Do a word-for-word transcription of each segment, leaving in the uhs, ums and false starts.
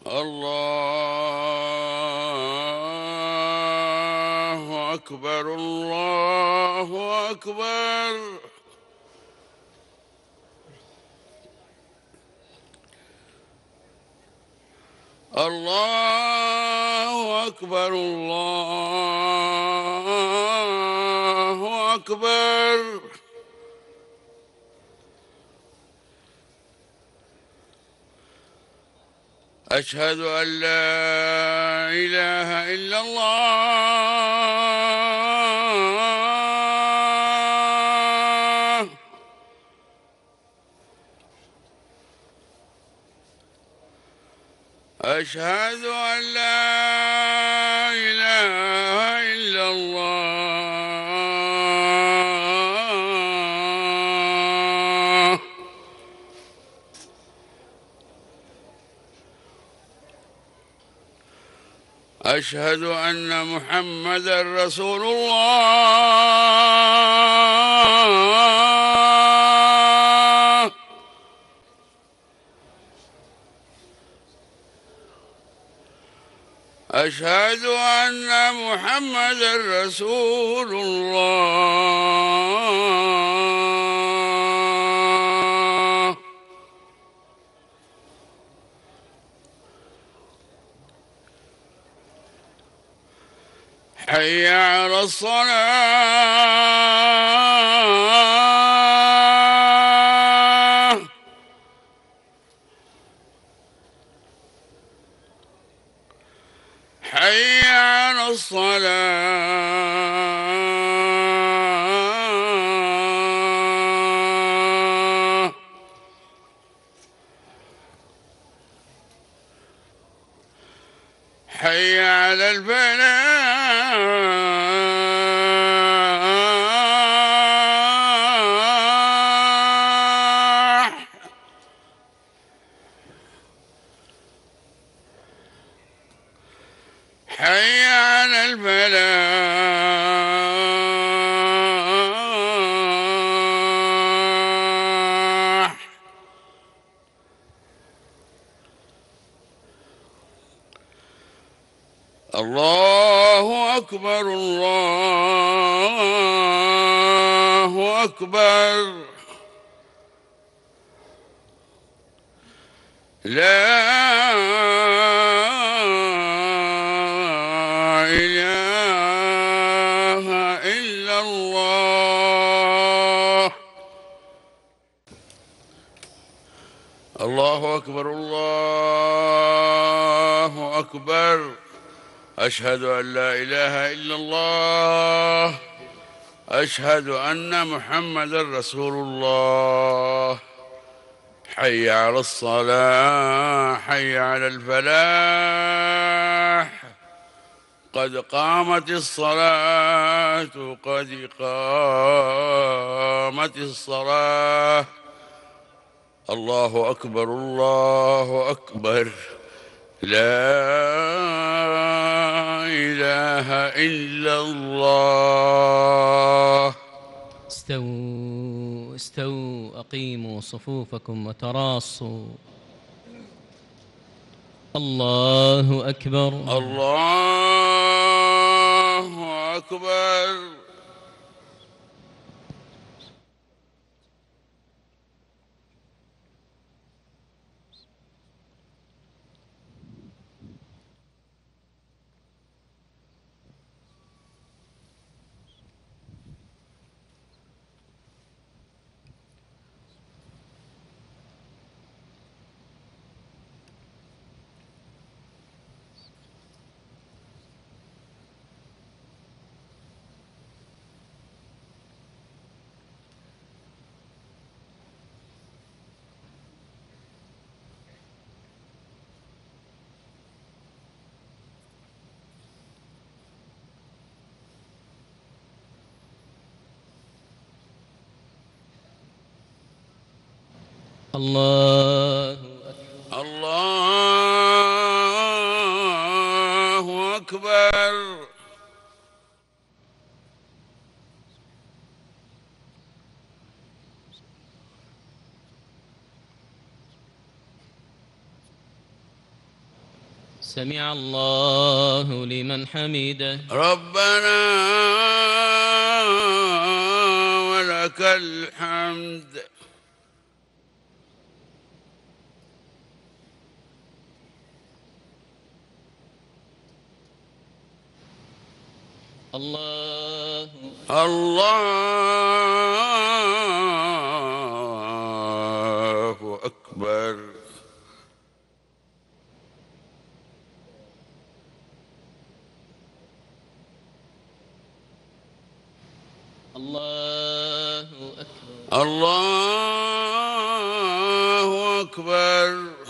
الله أكبر الله أكبر. الله أكبر الله أكبر. أشهد أن لا إله إلا الله. أشهد أن لا إله إلا الله. أشهد أن محمدًا رسول الله. أشهد أن محمدًا رسول الله. حي على الصلاة. حي على الصلاة. حي على الفلاح. حي على الفلاح. الله أكبر الله أكبر. لا إله إلا الله. الله أكبر الله أكبر. أشهد أن لا إله إلا الله. أشهد أن محمدًا رسول الله. حي على الصلاة. حي على الفلاح. قد قامت الصلاة قد قامت الصلاة. الله أكبر الله أكبر. لا إله إلا الله. استووا استووا أقيموا صفوفكم وتراصوا. الله أكبر الله أكبر. الله الله أكبر. سمع الله لمن حمده. ربنا ولك الحمد. الله الله أكبر. الله أكبر. الله أكبر.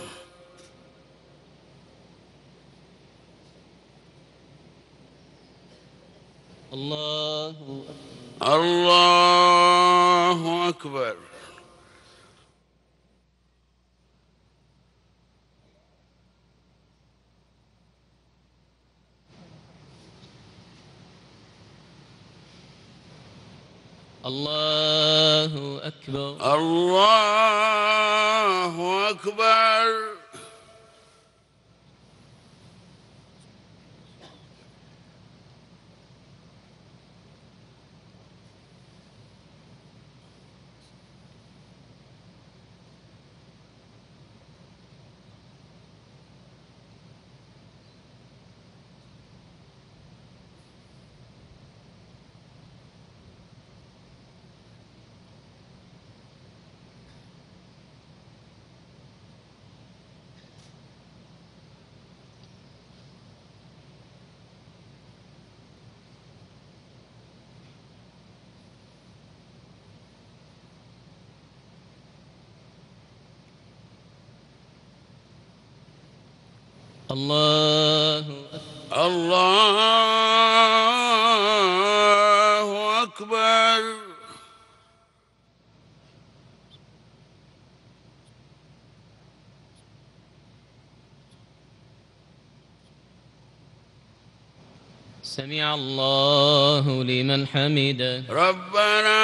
الله الله أكبر. الله أكبر. الله أكبر. الله الله أكبر. سمع الله لمن حمده. ربنا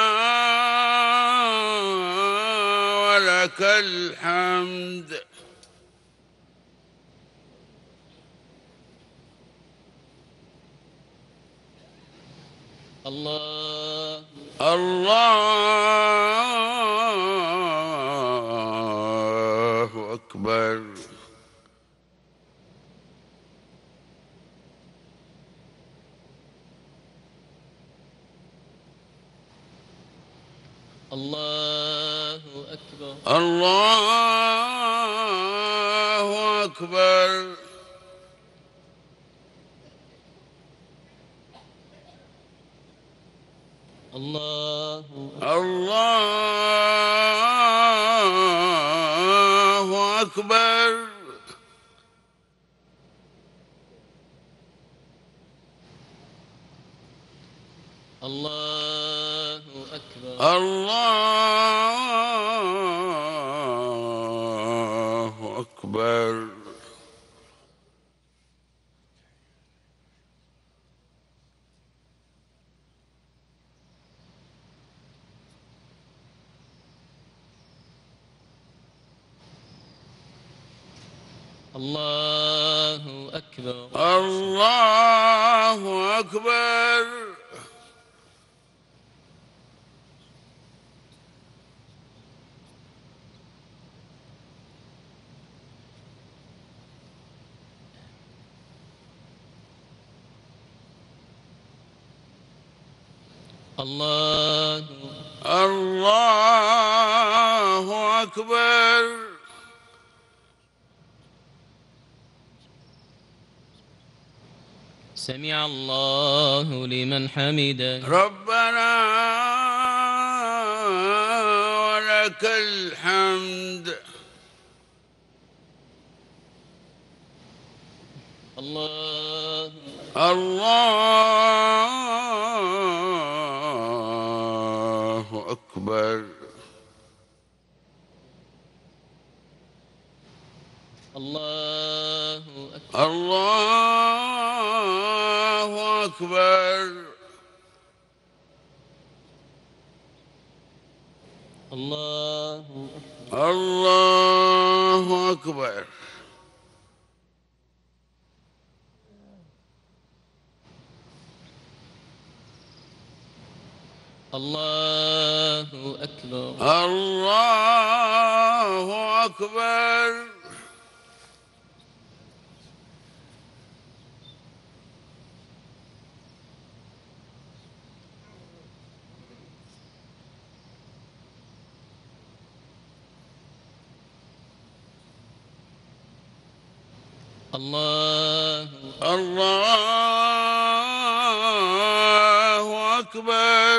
ولك الحمد. الله الله أكبر. الله أكبر. الله أكبر. الله الله أكبر. الله أكبر. الله أكبر. الله أكبر. الله أكبر. الله الله أكبر. سمع الله لمن حمده. ربنا ولك الحمد. الله الله أكبر. الله أكبر. الله أكبر. الله الله أكبر. الله أكبر. الله أكبر. الله الله أكبر.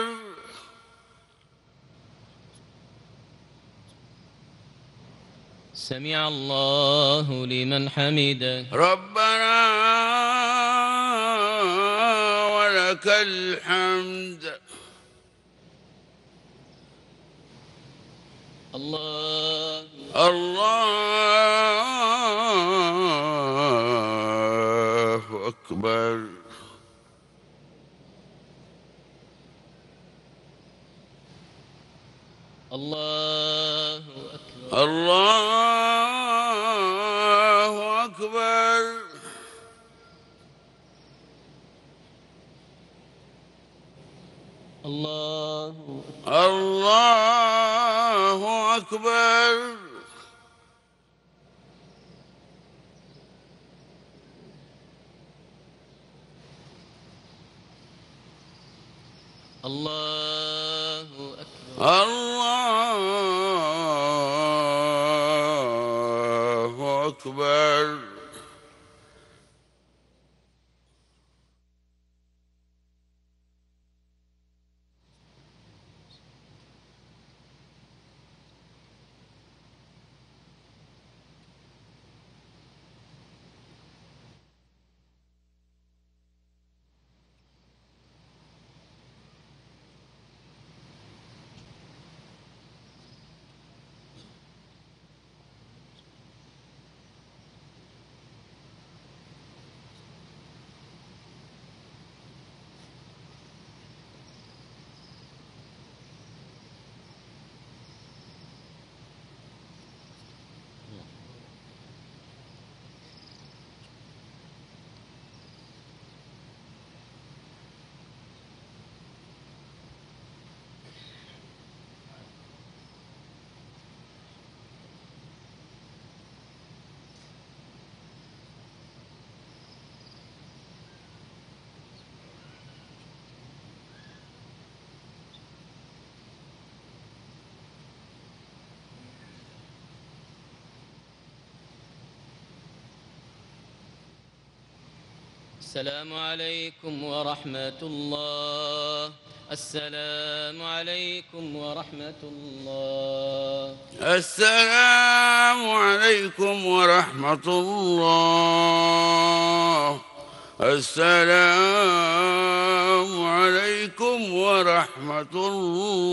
سمع الله لمن حمده. ربنا ولك الحمد. الله الله أكبر. الله أكبر. الله أكبر. الله الله أكبر. الله أكبر. الله أكبر. السلام عليكم ورحمة الله. السلام عليكم ورحمة الله. السلام عليكم ورحمة الله. السلام عليكم ورحمة الله.